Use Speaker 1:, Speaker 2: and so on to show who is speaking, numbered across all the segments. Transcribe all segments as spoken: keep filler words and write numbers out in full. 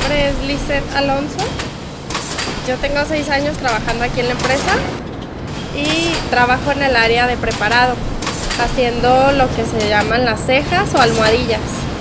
Speaker 1: nombre es Lisette Alonso. Yo tengo seis años trabajando aquí en la empresa y trabajo en el área de preparado, haciendo lo que se llaman las cejas o almohadillas.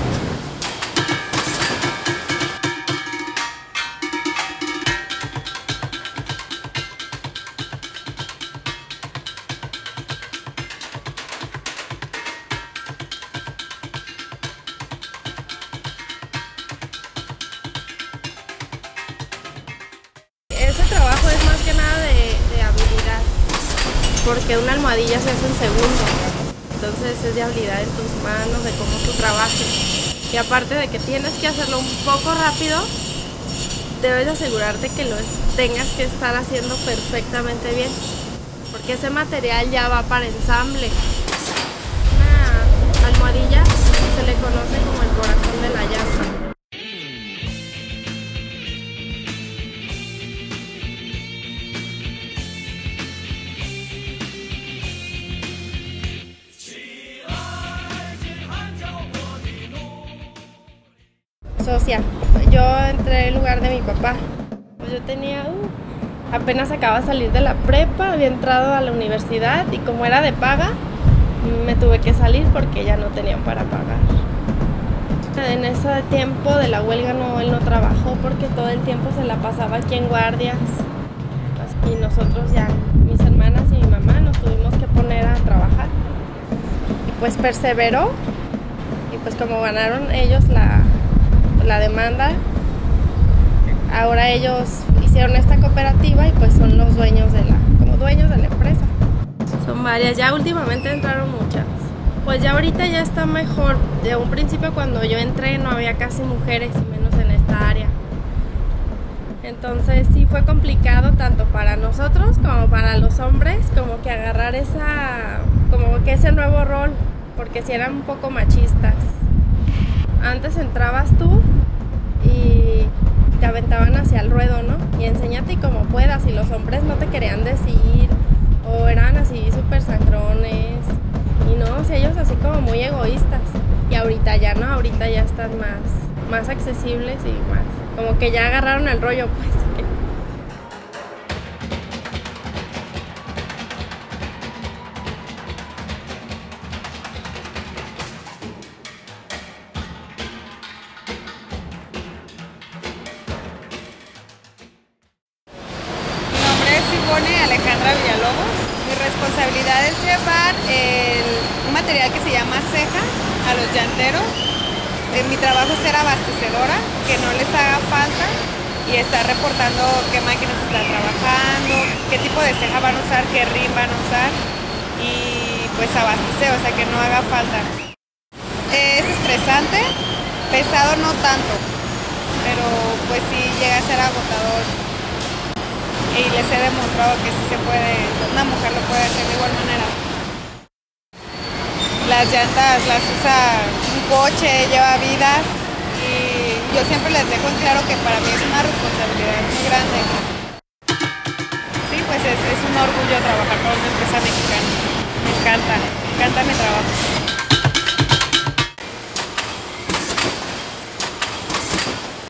Speaker 1: Ese trabajo es más que nada de, de habilidad, porque una almohadilla se hace en segundos, entonces es de habilidad en tus manos, de cómo tú trabajes. Y aparte de que tienes que hacerlo un poco rápido, debes asegurarte que lo tengas que estar haciendo perfectamente bien, porque ese material ya va para ensamble. Una almohadilla se le conoce como el corazón de la llanta. Socia, yo entré en lugar de mi papá. Pues yo tenía, uh, apenas acababa de salir de la prepa, había entrado a la universidad y como era de paga, me tuve que salir porque ya no tenían para pagar. En ese tiempo de la huelga no, él no trabajó porque todo el tiempo se la pasaba aquí en guardias. Y nosotros ya, mis hermanas y mi mamá, nos tuvimos que poner a trabajar. Y pues perseveró y pues como ganaron ellos la... la demanda, ahora ellos hicieron esta cooperativa y pues son los dueños de la, como dueños de la empresa. Son varias, ya últimamente entraron muchas. Pues ya ahorita ya está mejor. De un principio cuando yo entré no había casi mujeres, menos en esta área. Entonces sí fue complicado tanto para nosotros como para los hombres, como que agarrar esa, como que ese nuevo rol, porque sí eran un poco machistas. Antes entrabas tú y te aventaban hacia el ruedo, ¿no? Y enséñate como puedas, y los hombres no te querían decir, o eran así súper sangrones, y no, o sea, ellos así como muy egoístas. Y ahorita ya no, ahorita ya están más, más accesibles y más, como que ya agarraron el rollo, pues.
Speaker 2: Alejandra Villalobos. Mi responsabilidad es llevar el, un material que se llama ceja a los llanteros. Eh, mi trabajo es ser abastecedora, que no les haga falta, y estar reportando qué máquinas están trabajando, qué tipo de ceja van a usar, qué rim van a usar, y pues abastecer, o sea que no haga falta. Eh, es estresante, pesado no tanto, pero pues sí llega a ser agotador. Y les he demostrado que sí se puede, una mujer lo puede hacer de igual manera. Las llantas las usa un coche, lleva vidas, y yo siempre les dejo en claro que para mí es una responsabilidad muy grande. Sí, pues es, es un orgullo trabajar para una empresa mexicana. Me encanta, me encanta mi trabajo.